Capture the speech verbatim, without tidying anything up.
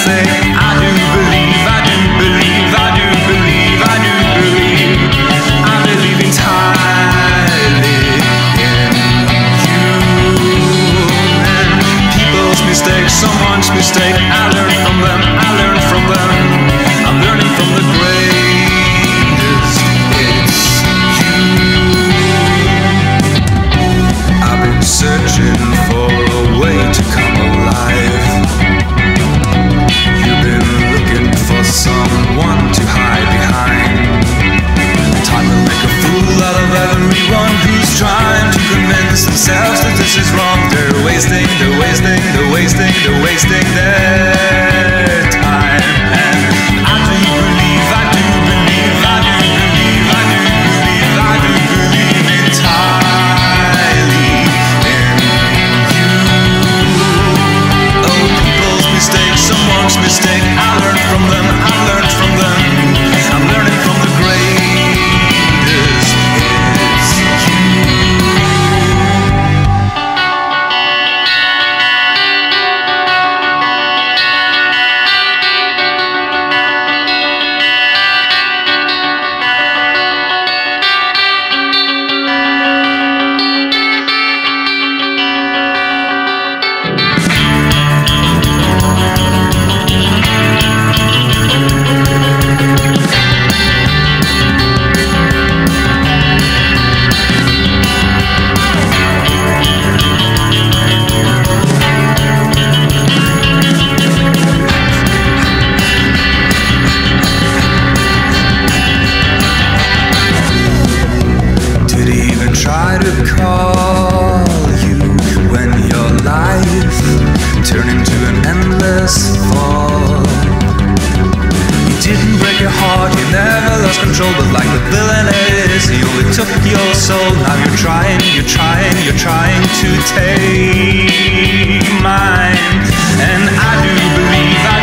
say, I do believe, I do believe, I do believe, I do believe. I believe entirely in you. And people's mistakes, someone's mistake, I learn from them, I learn from them. I'm learning from the greatest. It's you. I've been searching for a way to come alive. You've been looking for someone to hide behind. Time to make a fool out of everyone who's trying to convince themselves that this is wrong. They're wasting, they're wasting, they're wasting, they're wasting their time. And I do believe, I do believe, I do believe, I do believe, I do believe entirely in you. Oh, people's mistakes, someone's mistake, I learned from them, I learned from them. I'm learning from the greatest. It's you. Try to call you when your life turned into an endless fall. You didn't break your heart, you never lost control, but like the villain it is, he only took your soul. Now you're trying, you're trying, you're trying to take mine. And I do believe I